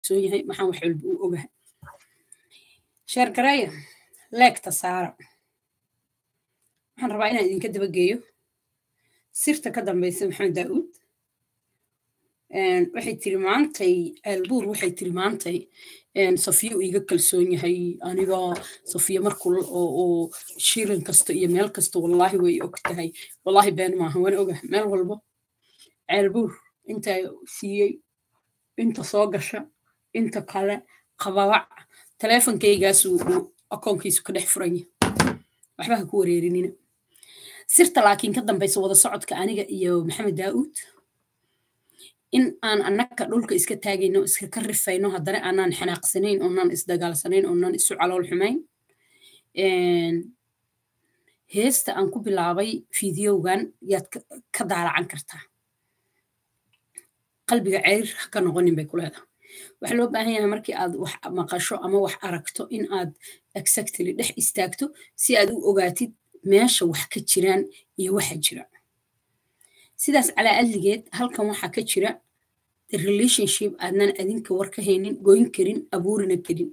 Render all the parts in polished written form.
kalsoon yahay maxaan wax walba u ogahay sheer gareeya leegta saara waxaan rabaa inaan idinka dabageeyo sirta ka dambaysa maxamed daa'uud waxay tiri maantay albuur waxay tiri maantay safiyo iga kalsoon yahay aniga safiyo markuu oo shirin kasta iyo meel kasta wallahi way og tahay wallahi been maaha waan ogahay meel walba albuur inta siiyey inta soo gasha inta kale qabawac teleefankaygaas uu akoonkiisu ka dhex furan yahay waxba ha ku wareerinina sirta laakiin ka dambaysa wada socodka aniga iyo maxamed daa'uud in aan annaka dhulka iska taagayno iska ka rifayno haddana aanaan xanaaqsanayn oonaan isdagaalsanayn oonaan isu calool xumayn heesta aan ku bilaabay fiidiyowgan yaad ka daalacan kartaa qalbiga ceyr ha ka noqonin bay ku leedahay waxaa loo baahan yahay markii aad wax maqasho ama wax aragto in aad exactly dhex istaagto si aad u ogaatid meesha wax ka jiraan iyo waxa jira sidaas calaa adligeed halkan waxaa ka jira the relationship aadnan adinka war ka haynin goyn karin abuurina karin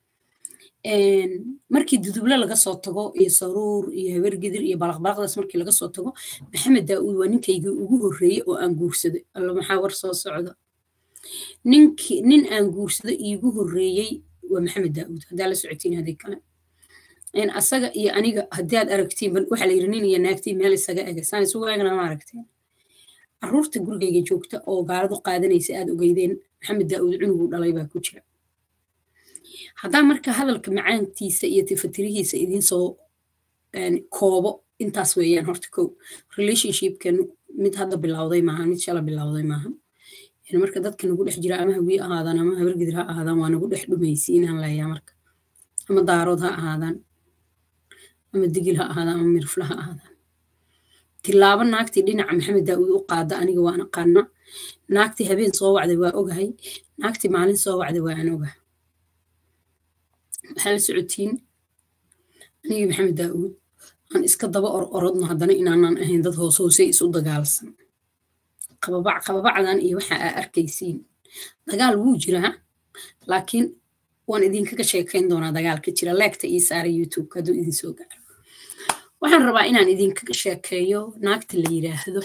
markii duduble laga soo tago iyo saruur iyo habargidir iyo balaqbalaqdaas markii laga soo tago maxamed daa'uud waa ninkaygii ugu horreeyey oo aan guursaday alla maxaa war soo socda nin aan guursado iigu horreeyey waa maxamed daa'uud haddaa la socotiin hadii kale asaga iyo aniga haddii aad aragtiin waxaa la yidhi nin iyo naagtii meel isaga ega saan isugu egna ma aragteen carruurta gurigayga joogta oo gaaladu qaadanaysa aad ogeydeen maxamed daa'uud cunuguu dhalay baa ku jira haddaa marka hadalka macaantiisa iyo tifatirihiisa idiin soo koobo intaas weeyaan horta kow relationshipkan mid hadda bilowday maaha mid shala bilowday maaha marka dadka nagu dhex jira ama hawiye ahaadaan ama habargidir ha ahaadaan waa nagu dhex dhumaysiinaan layaa marka ama daarood ha ahaadaan ama digil ha ahaadaan ama mirfla ha ahaadaan tilaabo naagtii dhinaca maxamed daa'uud u qaada aniga waan aqaana naagtii habeen soo wacday waa ogahay naagtii maalin soo wacday waa aan ogahay waxaa la socotiin anigii maxamed daa'uud aan iska daba orodno haddana inaanaan ahayn dad hoos hoosey isu dagaalsan qababacdan iyo waxa aa arkaysiin dagaal wuu jiraa laakiin waan idinkaga sheekayn doonaa dagaalka jira leegta ii saara youtube hadduu idin soo gaaro waxaan rabaa inaan idinkaga sheekeeyo naagta la yidhaahdo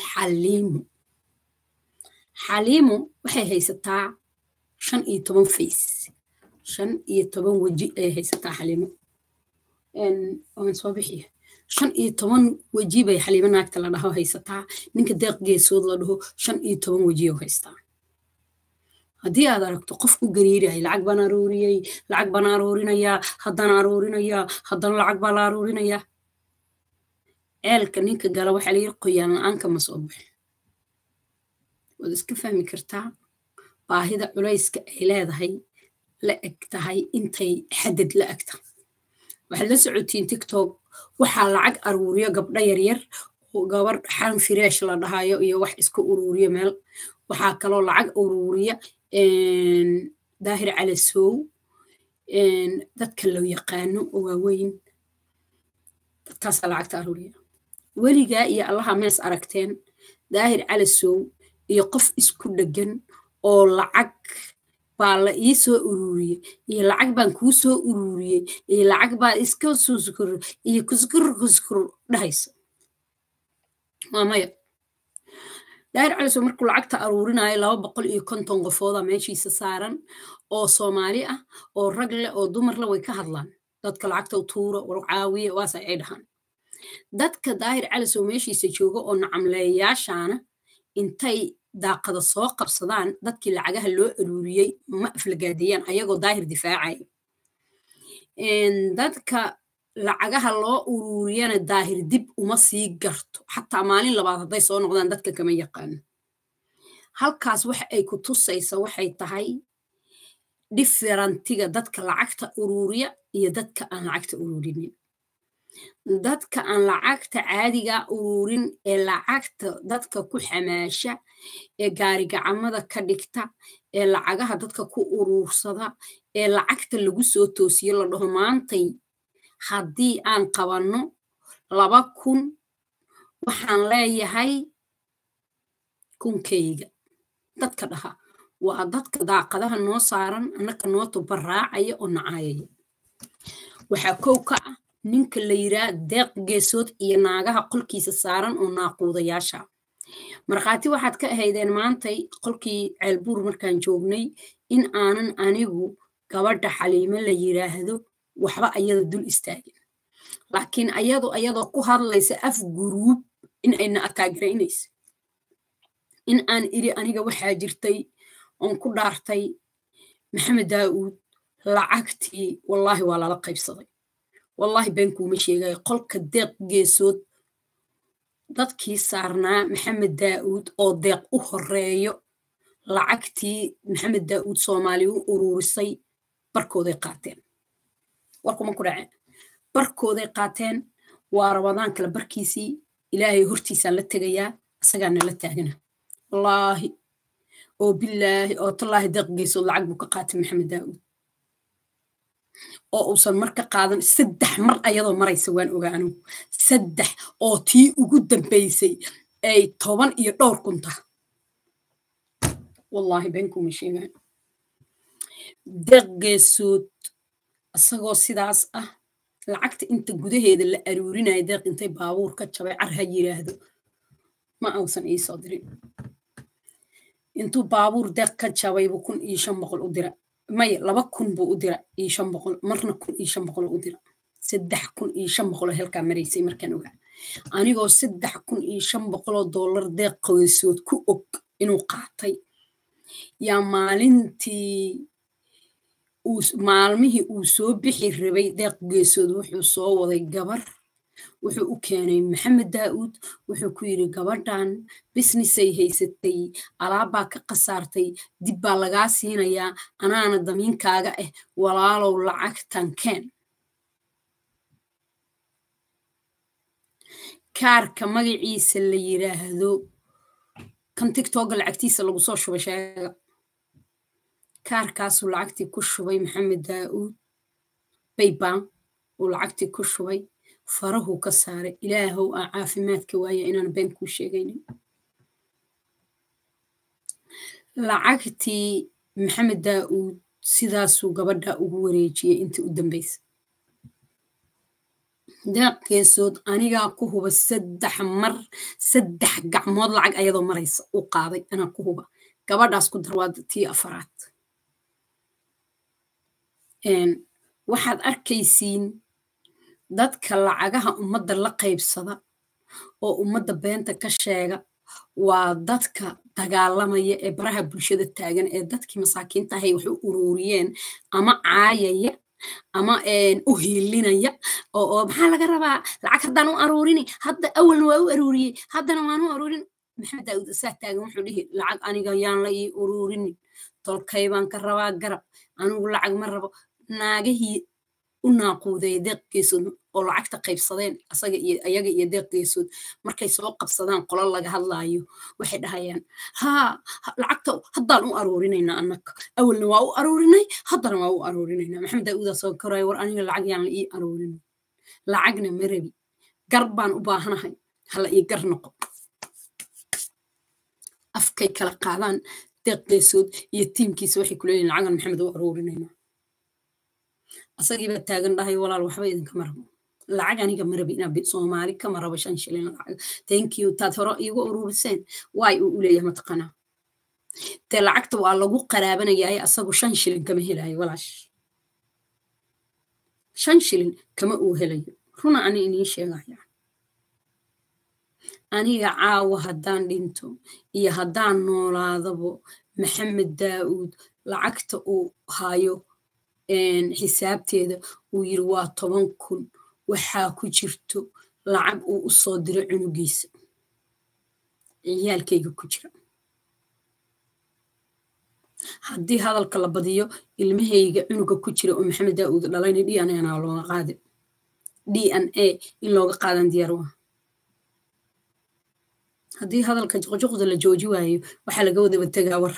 xaliimo waxay haysataa 15 face 15 weji ayay haysataa xaliimo waan soo bixiya 15 weji bay xaliimo naagta la dhaho haysataa ninka deeq geesood la dhaho 15 weji oo haystaa haddii aad aragto qof ku gariiraya lacag baan aruuriyey lacag baan aruurinayaa haddana aruurinayaa haddana lacag baa la aruurinayaa ceelka ninka gala waxaa layidhi qoyaan la-aanka ma soo baxin waad iska fahmi kartaa baahida culayska ay leedahay la eg tahay intay xadad la egta waxaad la socotiin tiktok waxaa lacag aruuriyo gabdho yaryar oo gabar xan fireesh la dhahayo iyo wax iska uruuriyo meel waxaa kaloo lacag uruuriya daahir calasow dadka loo yaqaano oo waaweyn dadkaasaa lacagta aruuriya weligaa iyo allaha mees aragteen daahir calasow iyo qof isku dheggan oo lacag baa la ii soo uruuriyey iyo lacag baan kuu soo uruuriyey iyo lacag baa iska suskur iyo kuskur dhahayso waa maya daahir calasow markuu lacagta aruurinayo 250 qofooda meeshiisa saaran oo Soomaali ah oo rag leh oo dumar leh way ka hadlaan dadka lacagta u tuuro war caawiye waas ay dhahan dadka daahir calasow meeshiisa jooga oo nacamleeyaashaana intay daaqada soo qabsadaan dadkii lacagaha loo aruuriyey ma aflagaadiyaan ayagoo daahir difaacay dadka lacagaha loo uruuriyana daahir dib uma sii garto xataa maalin labaad hadday soo noqdaan dadka kama yaqaano halkaas waxa ay ku tusaysa waxay tahay differentiga dadka lacagta uruuriya iyo dadka aan lacagta uruurinin dadka aan lacagta caadiga uruurin ee lacagta dadka ku xamaasha ee gaari gacamada ka dhigta ee lacagaha dadka ku uruursada ee lacagta lagu soo toosiyo la dhaho maantay haddii aan qabanno 2,000 waxaan leeyahay kunkayga dadka dhaha وعددك daaqadaha noo saaran annaka noo tubaraacaya oo nacaayaya waxaa kow ka ah ninka la yiraa deeq geesood iyo naagaha qolkiisa saaran oo naaquudayaasha markhaati waxaad ka ahaydeen maantay qolkii ceelbuur markaan joognay in aanan anigu gabadha xaliime la yiraahdo waxba ayada dul istaagin laakiin ayadoo ku hadlaysa af guruub in ayna ataagaraynaysa in aan iri aniga waxaa jirtay oon ku dhaartay maxamed daa'uud lacagtii wallaahi waa lala qaybsaday wallaahi been kuuma sheegayo qolka deeq geesood dadkii saarnaa maxamed daa'uud oo deeq u horeeyo lacagtii maxamed daa'uud soomaali u uruurisay barkooday qaateen warkuma ku dhaceen barkooday qaateen waa rabadaan kale barkiisii ilaahay hortiisaan la tegayaa isagaana la taagana wallaahi oo bilaahi oo tallaahi deeq geesood lacag buu ka qaatay maxamed daa'uud oo uusan marka qaadan 3 mar ayadoo maraysa waan ogaa anigu 3 oo tii ugu dambaysay ay 10 iyo dhowr kunta wallaahi beenkuma sheegaan deeq geesood asagoo sidaas ah lacagta inta gudaheeda la aruurinayo deeq intay baabuur ka jabay car ha yiraahdo ma uusan ii soo dirin intuu baabuur deeq ka jabay buu 1500 u dira maya 2000 buu u dira iyo 500 marna 1500 u dira 3500 halkaa maraysay markaan ogaa anigoo 3500 dollar deeq qoysood ku og inuu qaatay yaa maalmihii uu soo bixi rabay deeq geesood wuxuu soo waday gabar wuxuu u keenay maxamed daa'uud wuxuu ku yiri gabadhan businessay haysatay alaabbaa ka qasaartay dib baa lagaa siinayaa anaana damiinkaaga ah walaalow lacagtan keen kaarka magaciisa la yiraahdo kan tiktoka lacagtiisa lagu soo shubay sheega kaarkaasuu lacagtii ku shubay maxamed daa'uud bayban uu lacagtii ku shubay farahu ka saaray ilaahow aan caafimaadka waaya inaan been kuu sheegaynin lacagtii maxamed daa'uud sidaasuu gabadha ugu wareejiyey intii u dambaysa deeq geesood anigaa ku huba 3 mar 3 gacmood lacag ayadoo maraysa u qaaday anaa ku huba gabadhaas ku darwaad tii afaraad waxaad arkaysiin dadka lacagaha ummadda la qaybsada oo ummadda beenta ka sheega waa dadka dagaalamaya ee baraha bulshada taagan ee dadkii masaakiinta ahay wax u uruuriyeen ama caayaya ama u hiilinaya oo maxaa laga rabaa lacag haddaan u aruurini hadda awalna waa u aruuriyey haddana waan u aruurin maxamed daa'uud asaa taagan wuxuu dhihi lacag aniga yaan la ii uruurinin tolkay baan ka rabaa garab anigu lacag ma rabo naagihii u naaquuday deeq geesood oo lacagta qaybsadeen ayaga iyo deeq geesood markay soo qabsadaan qolo laga hadlaayo waxay dhahayaan lacagta haddaan u aruurinaynaa annaka awalna waa u aruurinay haddana waa u aruurinaynaa maxamed daa'uudaa soo koraya war aniga lacag yaan la ii aruurin lacagna ma rabi gar baan u baahanahay hala ii gar noqo afkay kala qaadaan deeq geesood iyo tiimkiisa waxay ku leeyihin lacagan maxamed u aruurinaynaa asagiibaa taagan dhahay walaal waxba idinkama rabo lacag aniga ma rabi inaa soomaali kama rabo 5 shilin lacag thank you taad hore iigu uruuriseen waay uu u leeyahay mataqanaa dee lacagta waa lagu qaraabanayahay asagu 5 shilin kama helayo walaash 5 shilin kama uu helayo runa ani inii sheegaya aniga caawa haddaan dhinto iyo haddaan noolaadabo maxamed daa'uud lacagta uu hayo xisaabteeda uu yiri waa 10,000 waxaa ku jirto lacag uu u soo diray cunugiisa ciyaalkayga ku jira haddii hadalka la badiyo ilmahayga cunuga ku jira oo maxamed daa'uud dhalayna DNA looga qaaday DNA in looga qaadan diyaar waa haddii hadalka juqjuqda la jooji waayo waxaa laga wada tagaa war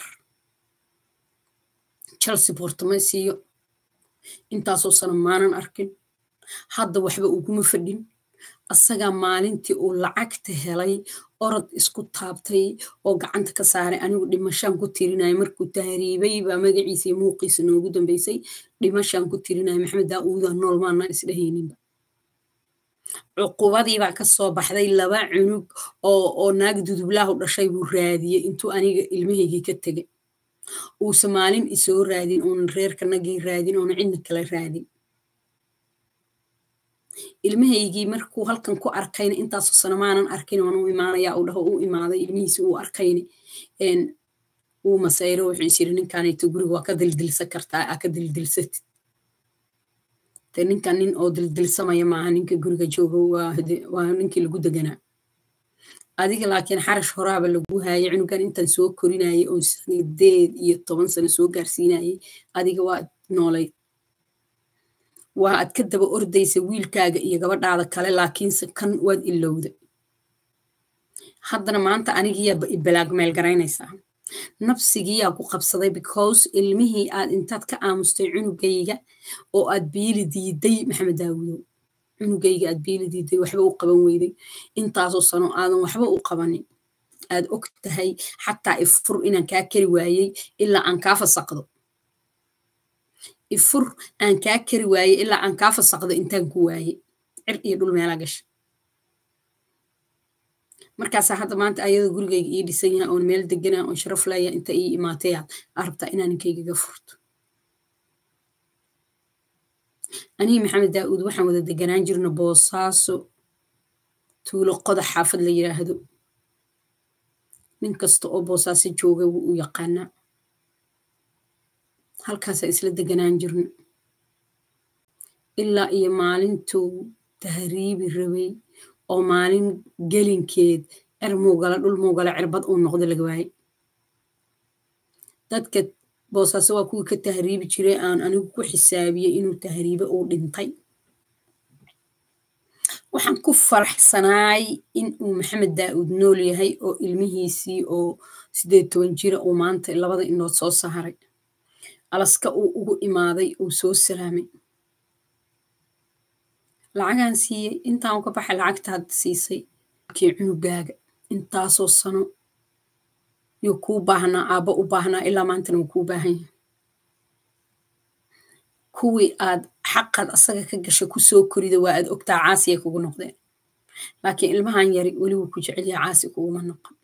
Chelsea Portomasiyo intaasoo sano maanan arkin hadda waxba uguma fadhin asaga maalintii uu lacagta helay orod isku taabtay oo gacanta ka saaray anigu dhimashaan ku tirinaya markuu tahriibay baa magaciisa iyo muuqiisa noogu dambeysay dhimashaan ku tirinaya maxamed daa'uuda nool maana isdhehayninba cuqubadii baa ka soo baxday 2 cunug oo naag dudublaah u dhashay buu raadiyey intuu aniga ilmahaygii ka tegay uusa maalin isoo raadin uunan reerkanagii raadin uunan cidna kala raadin ilmahaygii markuu halkan ku arkayna intaasoo sano maanan arkin waan u imaanayaa uu dhaho u imaaday ilmihiisi uu arkayna uu masayro wuxuu is yiri ninkaanayto guriga waa ka dildilsan kartaa aa ka dildilsatid te ninkan nin oo dildilsamaya maaha ninka guriga jooga waa ninkii lagu deganaa adiga laakiin xarash horaaba lagu haayay cunugan intaan soo korinayay oo 8 sano soo gaarsiinayay adiga waa noolay waa aad ka daba ordaysa wiilkaaga iyo gabadhaada kale laakiinse kan waad ilowda haddana maanta anigiyaa ibalaag meel garaynaysaa nafsigiyaa ku qabsaday because ilmihii aad intaad ka aamustay cunugayga oo aad biili diiday maxamed daawudow cunugayga aad biili diiday waxba u qaban weyday intaasoo sano aadan waxba u qabanin aad og tahay xataa ifur inaan kaa kari waayey ilaa aan kaa fasaqdo ifur aan kaa kari waayey ilaa aan kaa fasaqdo intaan ku waayey cir iyo dhul meelaa gasha markaasaa hadda maanta ayadoo gurigayga ii dhisan yahay oon meel deganaa oon sharaf leeya inta ii imaatayaad arabtaa inaan ninkaygaga furto anihi maxamed daa'uud waxaan wada deganaan jirna boosaaso tuulo qodax xaafad la yiraahdo nin kasta oo boosaaso jooga wuu u yaqaanaa halkaasaa isla deganaan jirna ilaa iyo maalintuu tahriibi rabay oo maalin gelinkeed muugala dhul muugala cirbad uu noqdo laga waayay dadka boosaaso waa kuwii ka tahriibi jiray aan anigu ku xisaabiyey inuu tahriibe uu dhintay waxaan ku faraxsanaay in uu maxamed daa'uud nool yahay oo ilmihiisii oo 18 jira uu maanta 2 indhood soo saaray alaska uu ugu imaaday uu soo salaamay lacagaan siiyey intaan ka baxay lacagtaad siisay kii cunugaaga intaasoo sano yuu kuu baahnaa aabba u baahnaa ilaa maantana wuu kuu baahan yahay kuwii aad xaqaad asaga ka gashay ku soo korida waa aad ogtaa caasiyay kugu noqdeen laakiin ilmahan yari weli wuu ku jecel yahay caasi kuguma noqon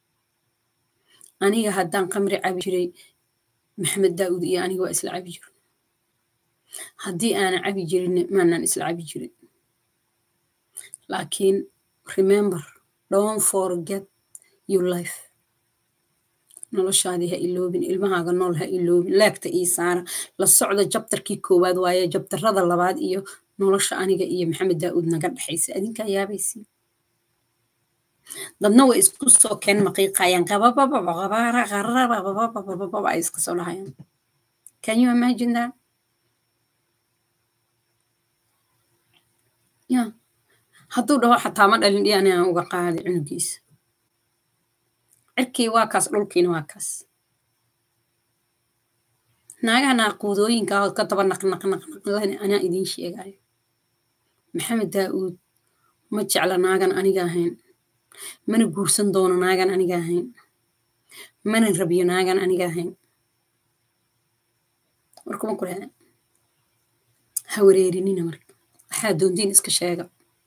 aniga haddaan qamri cabi jiray maxamed daa'uud iyo aniga waa isla cabi jirin haddii aanan cabi jirin maanaan isla cabi jirin laakiin remember don't forget your life noloshaadii ha iloobin ilmahaaga nool ha iloobin leegta ii saara la socda jabtarkii koowaad waaye jabtarada labaad iyo nolosha aniga iyo maxamed daa'uud naga dhexaysa adinkaa yaabaysi dadna way isku soo keen maqiiqayaan qabababababababababababa ay iska soo dhahayaan can you imagine that yeah hadduu dhaho xataa ma dhalin dhiyaan inaan uga qaaday cunugiisa cirkii waa kaas dhulkiina waa kaas naagaha naaquudooyinka oo ka daba naqnaqnaqnaqlan anaa idiin sheegayo maxamed daa'uud ma jecla naagan aniga ahayn mana guursan doono naagan aniga ahayn mana rabiyo naagan aniga ahayn warkuma ku leedahay ha wareerinina marka waxaa doontiin iska sheega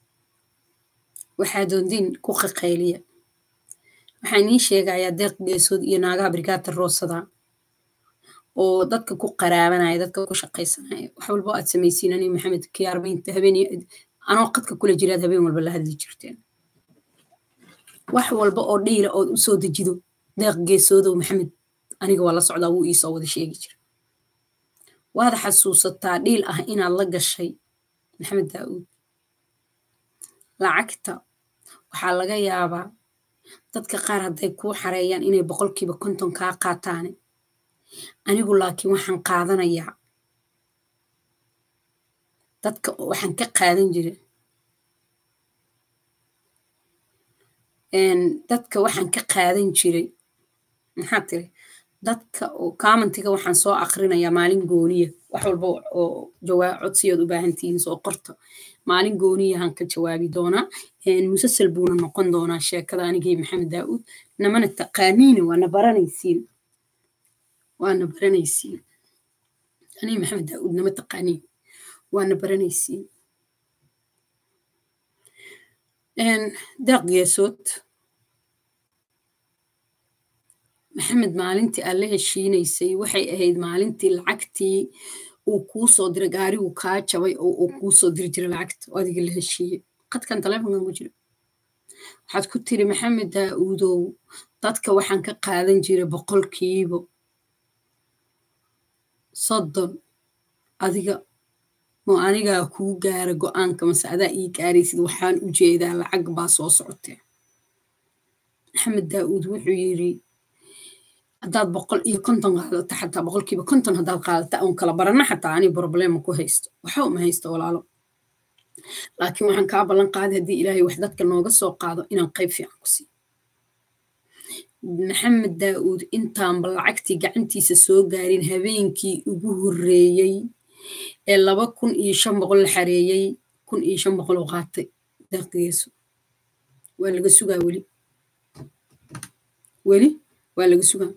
waxaa doontiin ku qaqayliya waxaan ii sheegayaa deeq geesood iyo naagaha brigaata roosada oo dadka ku qaraabanaya dadka ku shaqaysanaya wax walba aad samaysiin aniga maxamed kiyaarbaynta habeen anoo qadka kula jiraad habeen walba la hadli jirteen wax walba oo dhiila ood u soo dejido deeq geesoodow maxamed aniga waa la socdaa wuu ii soo wada sheegi jira waad xasuusataa dhiil ah inaad la gashay maxamed daa'uud lacagta waxaa laga yaabaa dadka qaar hadday kuu xareeyaan inay 50% kaa qaataane anigu laakiin waxaan qaadanayaa dadka waxaan ka qaadan jiray dadka waxaan ka qaadan jiray maxaa tiri dadka oo commentiga waxaan soo akhrinayaa maalin gooniya wax walba oo jawaab codsiyood u baahan tihiin soo qorto maalin gooniyahan ka jawaabi doonaa musalsal buuna noqon doonaa sheekada anigii maxamed daa'uud namana taqaaniina waana baranaysiin anii maxamed daa'uud nama taqaaniin waana baranaysiin deeq geesood maxamed maalintii aad la heshiinaysay waxay ahayd maalintii lacagtii uu kuu soo diray gaarigu kaa jabay oo uu kuu soo diri jiray lacagta oo adiga la heshiiyey qadkan taleefonkan ku jira waxaad ku tiri maxamed daa'uudow dadka waxaan ka qaadan jiray 100% 30 adiga mo anigaa kuu gaara go'aanka mase adaa ii gaaraysid waxaan u jeedaa lacag baa soo socotee maxamed daa'uud wuxuu yidhi haddaad 150 qaadato xataa 50% haddaad qaadata oon kala barana xataa ani problema ku haysto waxa uma haysto walaalo laakiin waxaan kaa ballan qaaday haddii ilaahay wax dadka nooga soo qaado inaan qayb fiican ku siiyo maxamed daa'uud intaanba lacagtii gacantiisa soo gaarin habeenkii ugu horreeyey ee 2500 la xareeyey 1500 oo qaatay daqiiqo waa laga sugaa weli waa laga sugaa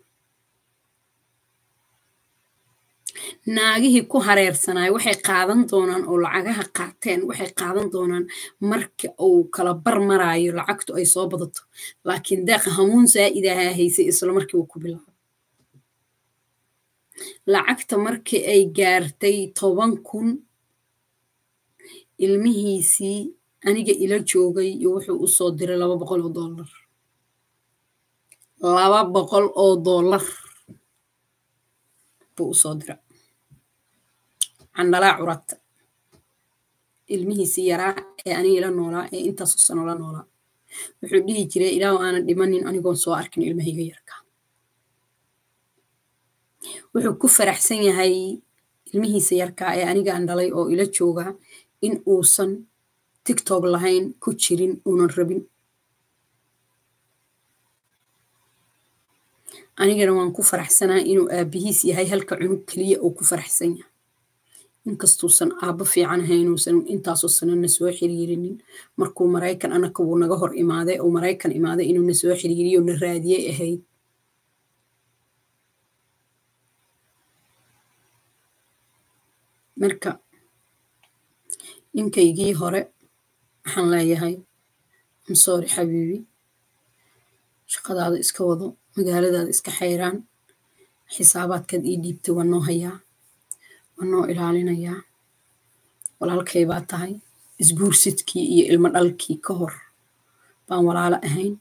naagihii ku hareersanay waxay qaadan doonaan oo lacagaha qaateen waxay qaadan doonaan marka uu kala barmaraayo lacagtu ay soo badato laakiin deeq hamuun saa'idaha haysay isla markii uu ku bilaabay lacagta markii ay gaartay 10,000 ilmihiisii aniga ila joogay iyo wuxuu u soo diray $200 $200 buu u soo diray candhalaa curata ilmihiisii yaraa ee aniga ila noolaa ee intaasoo sano la noolaa wuxuu dhihi jiray ilaahu aanan dhimanin anigoon soo arkin ilmahayga yarka wuxuu ku faraxsan yahay ilmihiisa yarka ee aniga aan dhalay oo ila jooga in uusan tiktok lahayn ku jirin uunan rabin anigana waan ku faraxsanaa inuu aabihiis yahay halka cunug kaliya oo ku faraxsan yahay inkastuusan aabbo fiican ahayn uusan intaasoo sanana soo xiriirinin markuu maraykan anaka wuu naga hor imaaday oo maraykan imaaday inuu na soo xiriiriyo na raadiyey ahayd marka ninkaygii hore waxaan leeyahay sorry xabiibi shaqadaada iska wado magaaladaada iska xayraan xisaabaadkaad ii dhiibtay waa noo hayaa waa noo ilaalinayaa walaalkay baa tahay isguursidkii iyo ilmo dhalkii ka hor baan walaalo ahayn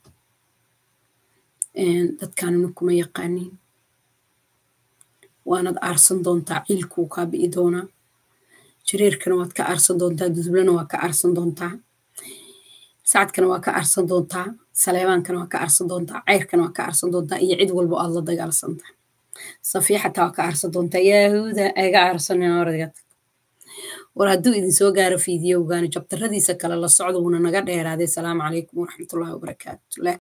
dadkaanuna kuma yaqaanin waanaad aarsan doontaa ciilkuu kaa bi'i doonaa jareerkana waad ka aarsan doontaa dudublana waa ka aarsan doontaa sacadkana waa ka aarsan doontaa saleebaankana waa ka aarsan doontaa ceyrkana waa ka aarsan doontaa iyo cid walbo aad la dagaalsanta safiya xataa waa ka aarsan doontaa yahuuda ayga aarsaneen oradgad war hadduu idin soo gaaro fiidiyowgaani jabtaradiisa kale la socdo wuuna naga dheeraaday asalaamu calaykum waraxmatullaahi wabarakaatu